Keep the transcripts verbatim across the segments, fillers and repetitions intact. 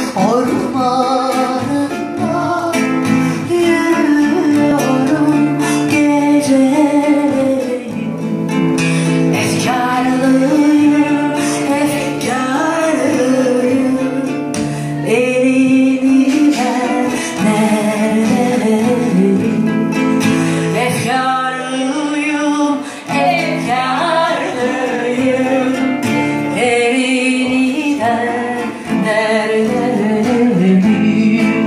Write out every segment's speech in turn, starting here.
ormanında yürüyorum geceleyin. Efkarlıyım, efkarlıyım, elini ver neredeyim. Efkarlıyım, efkarlıyım, elini ver neredeyim.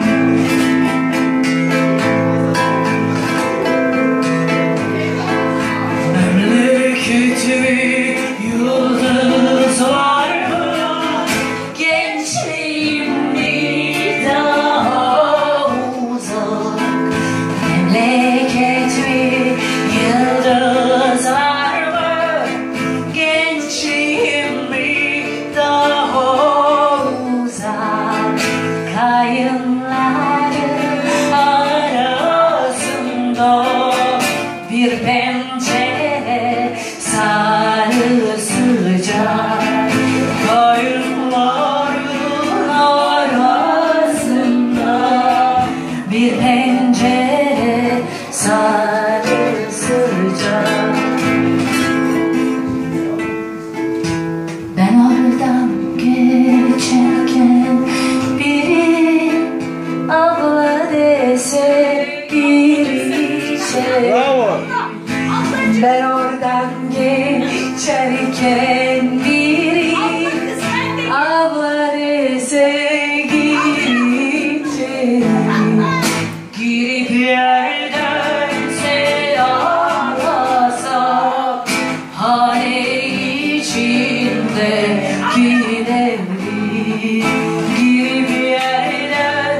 Memleketimin yıldızları gençliğimden daha uzak. Memleketimin yıldızları gençliğimden daha uzak. Kayınların arasında bir pencere sarı sıcak. Kayınların arasında bir pencere sarı sıcak. Ben oradan geçerken biri abla dese gir içeri. Ben oradan geçerken biri abla dese gir içeri. Girip yerden selamlasam hane içinde giderim. Girip yerden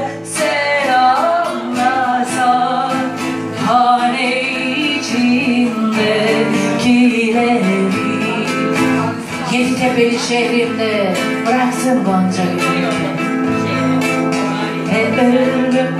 selamlasam hane içinde giderim. Yeditepe şehrimde bıraksın Gonca Gül'ü. Hep ölüm